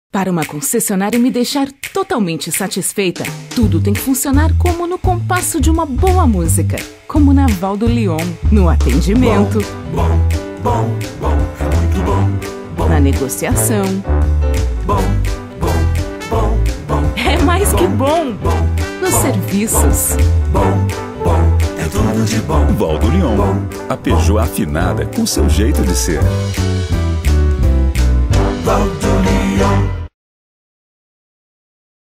Para uma concessionária me deixar totalmente satisfeita, tudo tem que funcionar como no compasso de uma boa música. Como na Valdo Leon, no atendimento, Bom, é muito bom. na negociação. Bom, É mais que bom! Nos serviços. bom, é tudo de bom. Valdo Leon, a Peugeot afinada com seu jeito de ser. Valdo Leon.